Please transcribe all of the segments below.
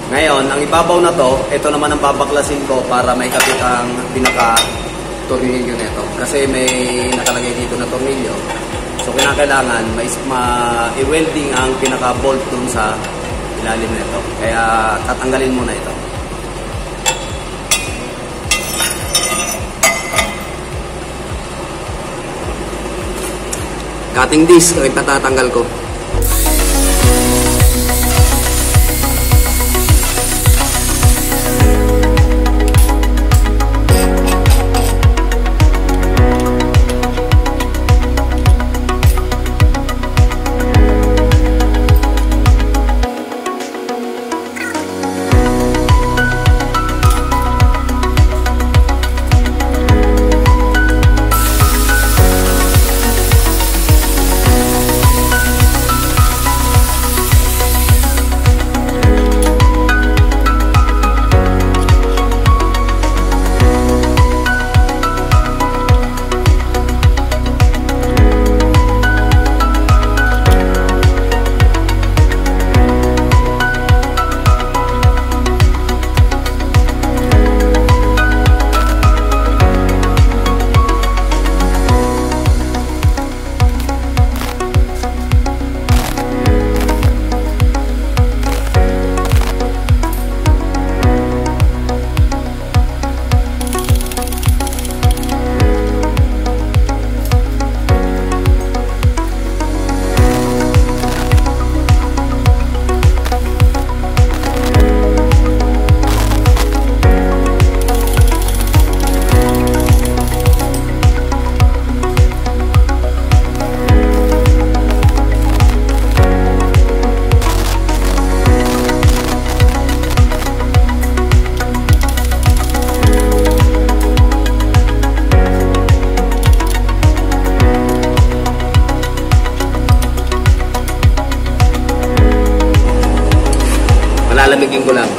Ngayon, ang ibabaw na to, ito naman ang babaklasin ko para may kapit ang pinaka-tornilyo nito. Kasi may nakalagay dito na tornilyo. So, kinakailangan i-welding ang pinaka-bolt dun sa ilalim nito. Kaya, tatanggalin muna ito. Cutting disc, ito tatanggal ko. Lalamigin ko lang.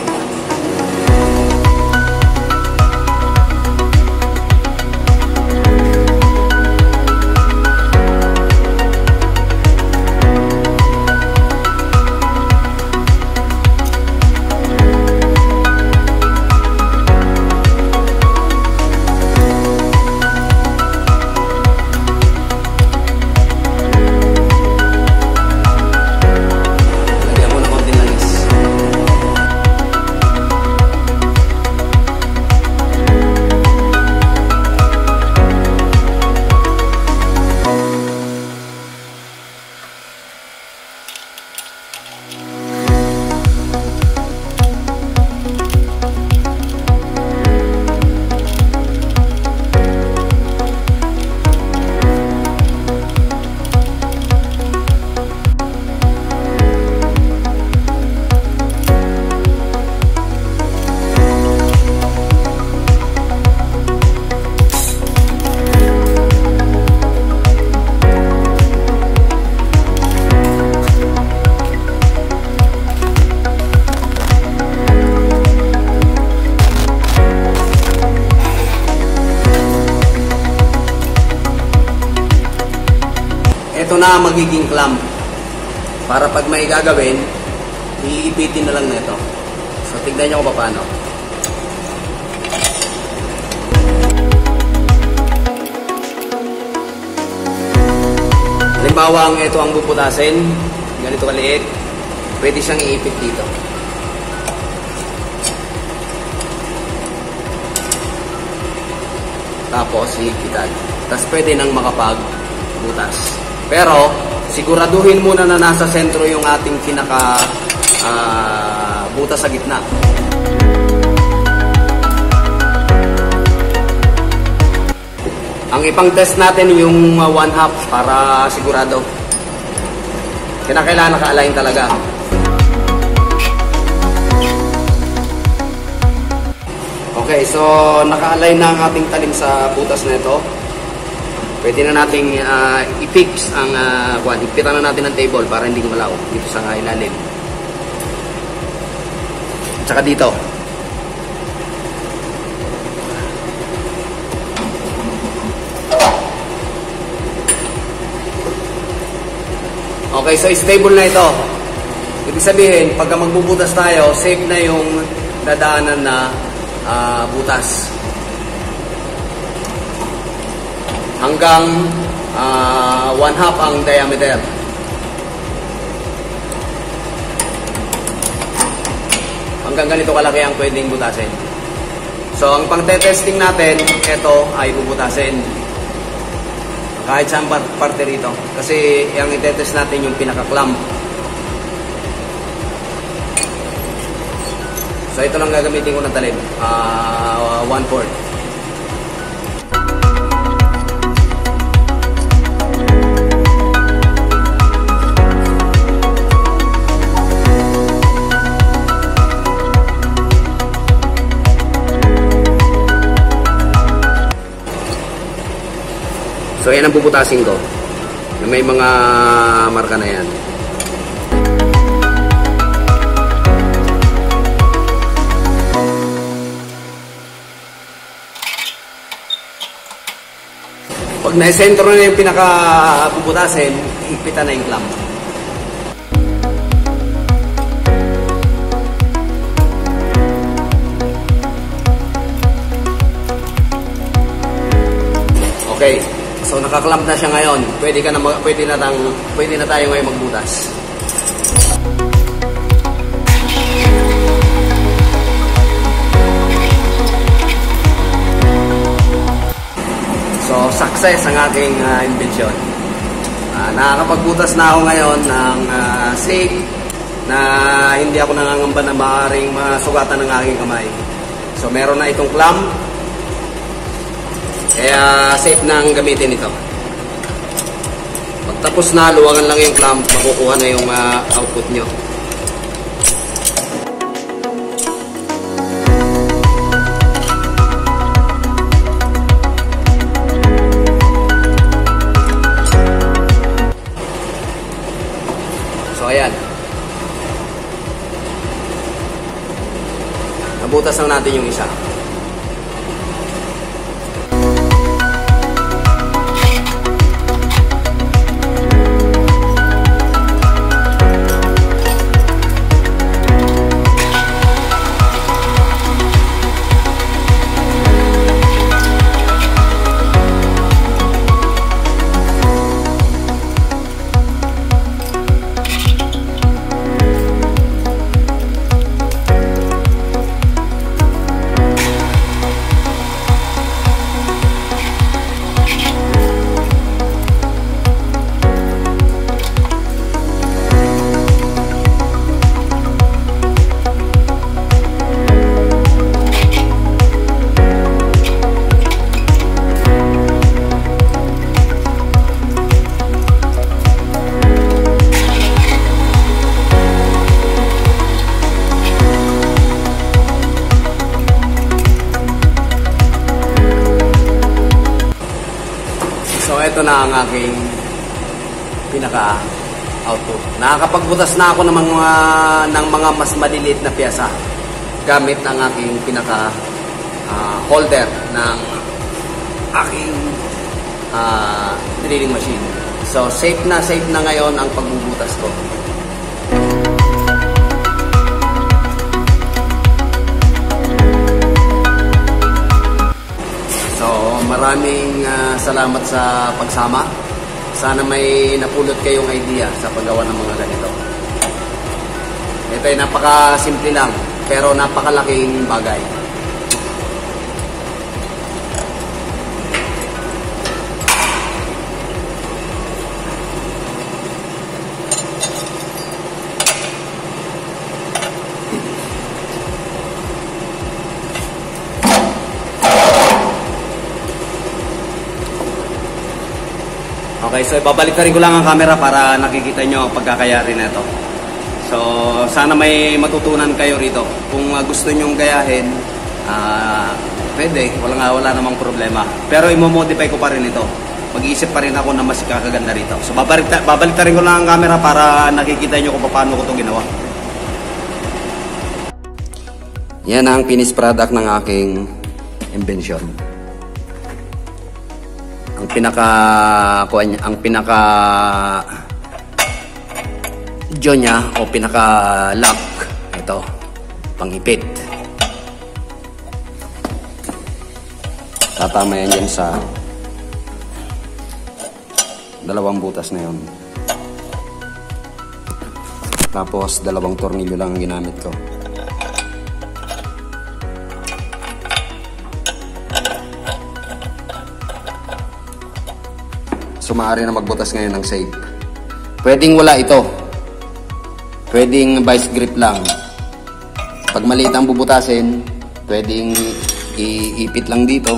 Ito na magiging clamp. Para pag may gagawin, iipitin na lang nito. So, tignan nyo kung paano. Halimbawa, ito ang bubutasin. Ganito kaliit. Pwede siyang iipit dito. Tapos, iipitan. Tapos, pwede nang makapagbutas. Pero, siguraduhin muna na nasa sentro yung ating pinaka butas sa gitna. Ang ipang test natin yung 1/2 para sigurado. Kailangan naka-align talaga. Okay, so naka-align na ang ating talim sa butas na ito. Pwede na nating i-fix ang higpitan na natin ng table para hindi gumalaw dito sa ilalim. Tsaka dito. Okay, so stable na ito. Ibig sabihin, pagka magbubutas tayo, safe na yung dadaanan na butas. Hanggang 1/2 ang diameter. Hanggang ganito kalaki ang pwedeng butasin. So, ang pang-testing natin, ito ay bubutasin. Kahit saan parte rito. Kasi, yung itetest natin yung pinaka-clamp. So, ito lang gagamitin ko ng talim. 1/4. So, yan ang puputasin ko. May mga marka na yan. Pag na-sentro na yung pinaka-puputasin, higpitan na yung clamp. Okay. So nakaklamp na siya ngayon. Pwede na tayo ngayon magbutas. So success ang aking invention. Nakakapagbutas na ako ngayon ng safe na hindi ako nangangamba na maaaring masugatan ng aking kamay. So meron na itong clamp. Kaya safe na ang gamitin ito. Pagtapos na, luwangan lang yung clamp, makukuha na yung output nyo. So ayan. Nabutas na natin yung isa. So ito na ang aking pinaka-output. Nakakapagbutas na ako ng mga mas maliliit na piyesa gamit ang aking pinaka-holder ng aking drilling machine. So safe na ngayon ang pagbubutas ko. Maraming salamat sa pagsama. Sana may napulot kayong idea sa paggawa ng mga ganito. Ito ay napaka-simple lang, pero napakalaking bagay. Okay, so ibabalik na rin ko lang ang camera para nakikita nyo ang pagkakayari na ito. So, sana may matutunan kayo rito. Kung gusto nyong gayahin, pwede, wala namang problema. Pero imo-modify ko pa rin ito. Mag-iisip pa rin ako na mas kakaganda rito. So, babalik na rin ko lang ang camera para nakikita nyo kung paano ko ito ginawa. Yan ang finished product ng aking invention. Ang pinaka jaw niya o pinaka-lock. Ito, pang-ipit. Tatama yan dyan sa dalawang butas na yun. Tapos, dalawang tornilyo lang ang ginamit ko. So, maaari na magbutas ngayon ng safe. Pwedeng wala ito. Pwedeng vice grip lang. Pag maliit ang bubutasin, pwedeng iipit lang dito.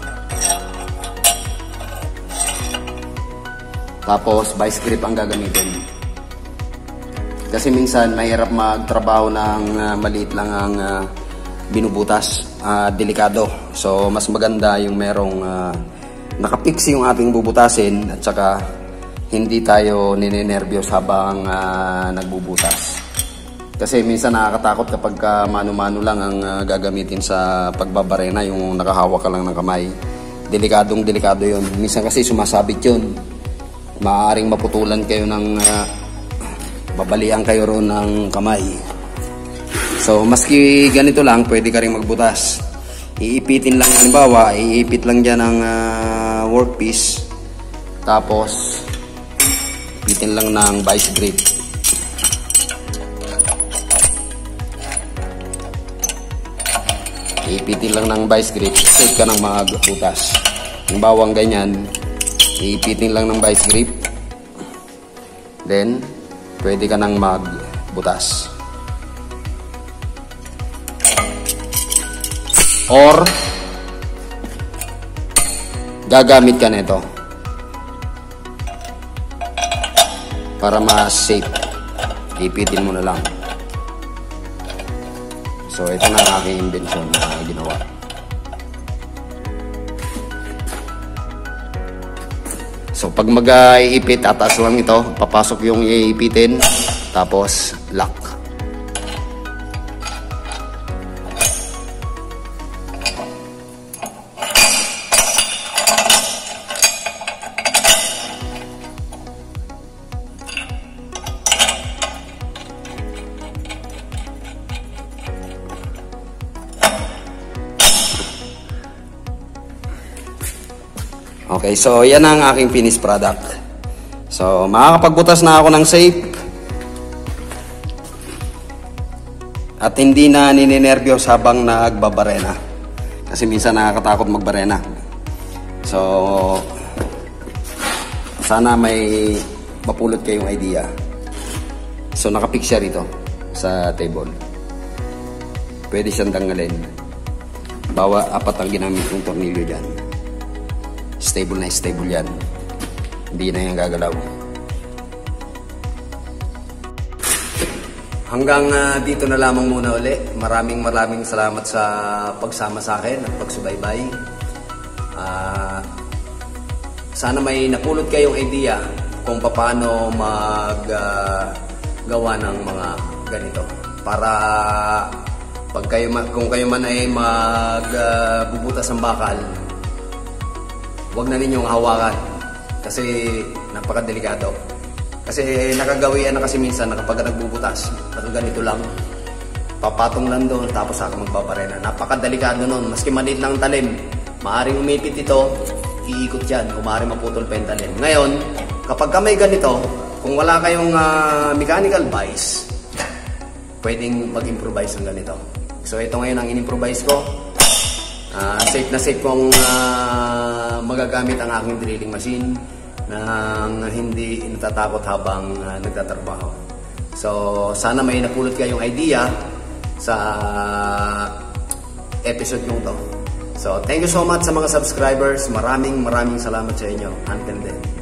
Tapos, vice grip ang gagamitin. Kasi minsan, mahirap magtrabaho ng maliit lang ang binubutas. Delikado. So, mas maganda yung merong nakapix yung ating bubutasin at saka hindi tayo ninenervyos habang nagbubutas. Kasi minsan nakakatakot kapag mano-mano lang ang gagamitin sa pagbabarena, yung nakahawak ka lang ng kamay. Delikado yun. Minsan kasi sumasabit yun. Maaaring maputulan kayo ng babalian kayo roon ng kamay. So, maski ganito lang, pwede ka rin magbutas. Iipitin lang, halimbawa, iipit lang dyan ang workpiece. Tapos, ipitin lang ng vice grip. Iipitin lang ng vice grip. Safe ka ng mga butas. Halimbawa, ganyan. Iipitin lang ng vice grip. Then, pwede ka nang magbutas. Or, gagamit ka nito para mas safe. Ipitin mo na lang. So, ito na ang aking invention na ginawa. So, pag mag-iipit, ataas lang ito. Papasok yung iipitin. Tapos, lock. Okay, so yan ang aking finished product. So, makakapagbutas na ako ng safe. At hindi na ninenervyos habang nagbabarena. Kasi minsan nakakatakot magbarena. So, sana may mapulot kayong idea. So, nakapix siya rito sa table. Pwede siyang tanggalin. Bawa, 4 ang ginamit yung tornilyo dyan. Stable na stable yan. Hindi na yan gagalaw. Hanggang dito na lamang muna uli. Maraming salamat sa pagsama sa akin at pagsubaybay. Sana may napulot kayong idea kung paano maggawa ng mga ganito. Para kung kayo man ay magbubutas ng bakal, huwag na ninyong hawakan kasi napakadelikado. Kasi nakagawian na kasi minsan na kapag nagbubutas, ganito lang, papatong lang doon tapos saka magbabarena. Napakadelikado nun. Maski maliit lang talim, maaaring umipit ito, iikot yan, o maaaring maputol pa yung talim. Ngayon, kapag may ganito, kung wala kayong mechanical vise, pwedeng mag-improvise ng ganito. So ito ngayon ang in-improvise ko. Safe na safe kong magagamit ang aking drilling machine nang hindi natatakot habang nagtatrabaho. So, sana may napulot kayong idea sa episode nung to. So, thank you so much sa mga subscribers. Maraming salamat sa inyo. Until then.